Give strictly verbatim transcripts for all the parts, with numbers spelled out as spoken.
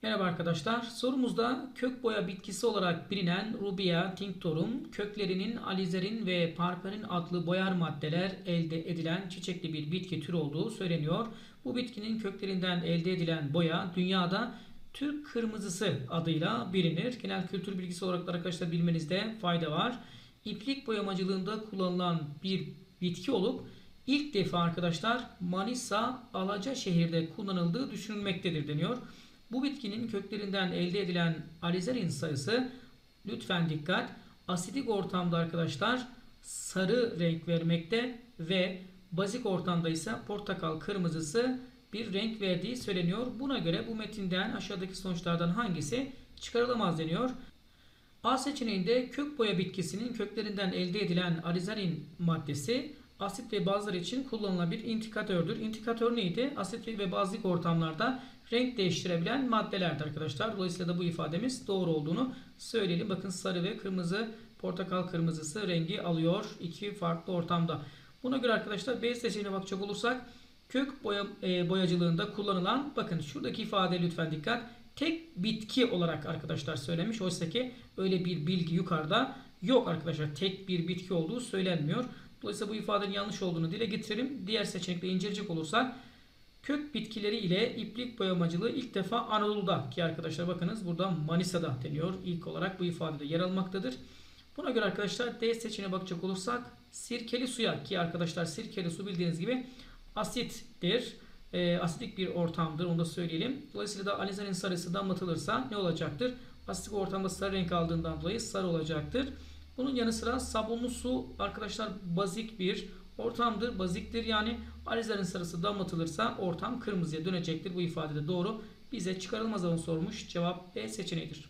Merhaba arkadaşlar. Sorumuzda kök boya bitkisi olarak bilinen Rubia tinctorum köklerinin alizerin ve parperin adlı boyar maddeler elde edilen çiçekli bir bitki türü olduğu söyleniyor. Bu bitkinin köklerinden elde edilen boya dünyada Türk kırmızısı adıyla bilinir. Genel kültür bilgisi olarak da arkadaşlar bilmenizde fayda var. İplik boyamacılığında kullanılan bir bitki olup ilk defa arkadaşlar Manisa Alacaşehir'de kullanıldığı düşünülmektedir deniyor. Bu bitkinin köklerinden elde edilen alizerin sayısı, lütfen dikkat, asidik ortamda arkadaşlar sarı renk vermekte ve bazik ortamda ise portakal kırmızısı bir renk verdiği söyleniyor. Buna göre bu metinden aşağıdaki sonuçlardan hangisi çıkarılamaz deniyor. A seçeneğinde kök boya bitkisinin köklerinden elde edilen alizarin maddesi asit ve bazlar için kullanılan bir indikatördür. İndikatör neydi? Asit ve bazlık ortamlarda renk değiştirebilen maddelerdi arkadaşlar. Dolayısıyla da bu ifademiz doğru olduğunu söyleyelim. Bakın sarı ve kırmızı, portakal kırmızısı rengi alıyor iki farklı ortamda. Buna göre arkadaşlar B seçeneğine bakacak olursak kök boya, e, boyacılığında kullanılan, bakın şuradaki ifade lütfen dikkat, tek bitki olarak arkadaşlar söylemiş. Oysa ki öyle bir bilgi yukarıda yok arkadaşlar. Tek bir bitki olduğu söylenmiyor. Dolayısıyla bu ifadenin yanlış olduğunu dile getirelim. Diğer seçenekle inceleyecek olursak kök bitkileri ile iplik boyamacılığı ilk defa Anadolu'da, ki arkadaşlar bakınız burada Manisa'da deniyor. İlk olarak bu ifadede yer almaktadır. Buna göre arkadaşlar D seçeneğine bakacak olursak sirkeli suya, ki arkadaşlar sirkeli su bildiğiniz gibi asittir. E, asidik bir ortamdır, onu da söyleyelim. Dolayısıyla da alizarin sarısı damlatılırsa ne olacaktır? Asitik ortamda sarı renk aldığından dolayı sarı olacaktır. Bunun yanı sıra sabunlu su arkadaşlar bazik bir ortamdır. Baziktir yani alizarin sarısı damlatılırsa ortam kırmızıya dönecektir. Bu ifade de doğru. Bize çıkarılmaz alanı sormuş. Cevap B seçeneğidir.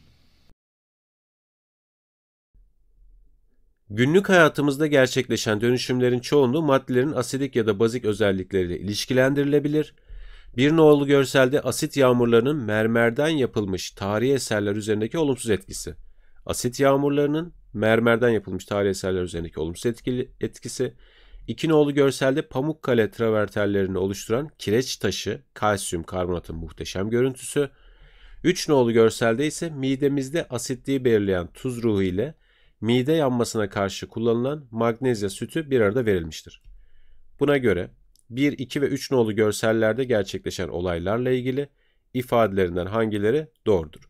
Günlük hayatımızda gerçekleşen dönüşümlerin çoğunluğu maddelerin asidik ya da bazik özellikleriyle ilişkilendirilebilir. Bir nolu görselde asit yağmurlarının mermerden yapılmış tarihi eserler üzerindeki olumsuz etkisi. Asit yağmurlarının mermerden yapılmış tarihi eserler üzerindeki olumsuz etkisi. İki nolu görselde Pamukkale travertenlerini oluşturan kireç taşı, kalsiyum karbonatın muhteşem görüntüsü. Üç nolu görselde ise midemizde asitliği belirleyen tuz ruhu ile mide yanmasına karşı kullanılan magnezya sütü bir arada verilmiştir. Buna göre bir, iki ve üç nolu görsellerde gerçekleşen olaylarla ilgili ifadelerinden hangileri doğrudur?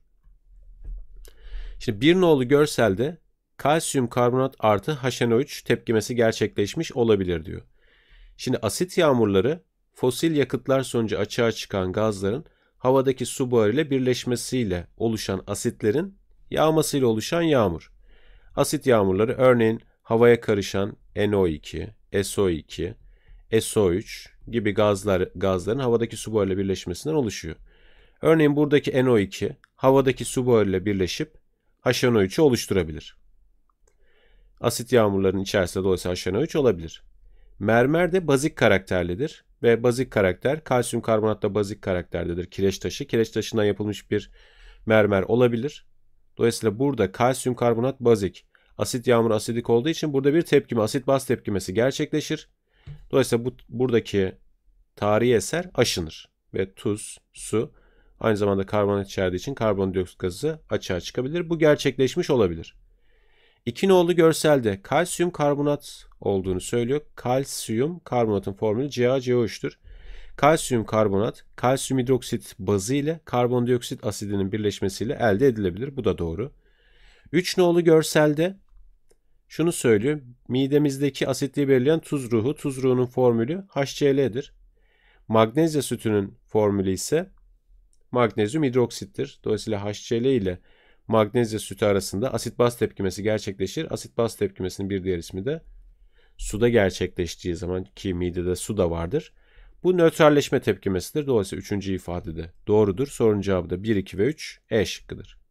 Şimdi bir nolu görselde kalsiyum karbonat artı H N O üç tepkimesi gerçekleşmiş olabilir diyor. Şimdi asit yağmurları fosil yakıtlar sonucu açığa çıkan gazların havadaki su buharı ile birleşmesiyle oluşan asitlerin yağmasıyla oluşan yağmur. Asit yağmurları örneğin havaya karışan N O iki, S O iki, S O üç gibi gazlar, gazların havadaki su buharı ile birleşmesinden oluşuyor. Örneğin buradaki N O iki havadaki su buharı ile birleşip H N O üçü oluşturabilir. Asit yağmurlarının içerisinde dolayısıyla H N O üç olabilir. Mermer de bazik karakterlidir ve bazik karakter kalsiyum karbonat da bazik karakterdedir. Kireç taşı, kireç taşından yapılmış bir mermer olabilir. Dolayısıyla burada kalsiyum karbonat bazik, asit yağmur asidik olduğu için burada bir tepkime, asit baz tepkimesi gerçekleşir. Dolayısıyla bu, buradaki tarihi eser aşınır ve tuz, su aynı zamanda karbonat içerdiği için karbondioksit gazı açığa çıkabilir. Bu gerçekleşmiş olabilir. İki nolu görselde kalsiyum karbonat olduğunu söylüyor. Kalsiyum karbonatın formülü C a C o üç'tür. Kalsiyum karbonat, kalsiyum hidroksit bazı ile karbondioksit asidinin birleşmesiyle elde edilebilir. Bu da doğru. üç nolu görselde şunu söylüyor. Midemizdeki asitliği belirleyen tuz ruhu, tuz ruhunun formülü H C L'dir. Magnezya sütünün formülü ise magnezyum hidroksittir. Dolayısıyla H C L ile magnezya sütü arasında asit baz tepkimesi gerçekleşir. Asit baz tepkimesinin bir diğer ismi de suda gerçekleştiği zaman, ki midede su da vardır, bu nötralleşme tepkimesidir. Dolayısıyla üçüncü ifade de doğrudur. Sorunun cevabı da bir, iki ve üç E şıkkıdır.